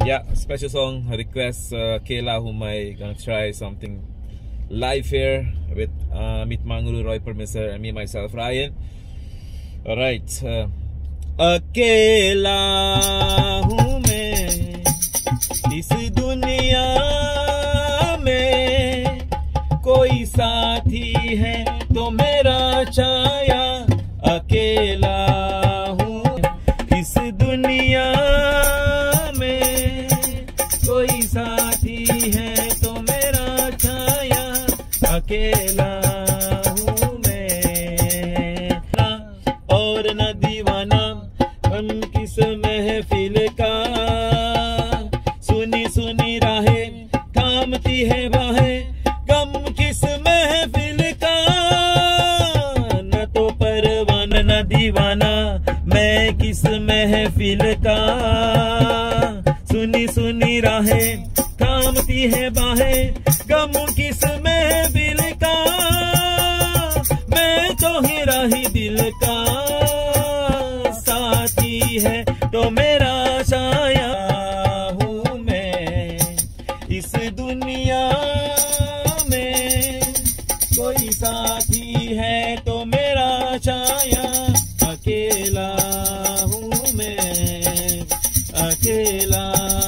Yeah, special song request Kayla, whom I gonna try something live here with Amit Mangroe, Roy Permiser, and me myself, Rayen. Alright. अकेला हूँ मैं इस दुनिया में, कोई साथी है तो मेरा छाया। अकेला हूँ इस दुनिया में, कोई साथी है तो मेरा छाया। अकेला हूँ मैं और न दीवाना हम किस महफिल का। सुनी सुनी राहें थामती है बाहें, गम किस महफिल का। न तो परवाना न दीवाना मैं किस महफिल का। सुनी सुनी राहें थामती है बाहें, गम किस महफिल का। मैं तो ही राही दिल का, साथी है तो मेरा छाया हूँ मैं इस दुनिया में, कोई साथी है तो मेरा छाया। अकेला हूँ मैं, अकेला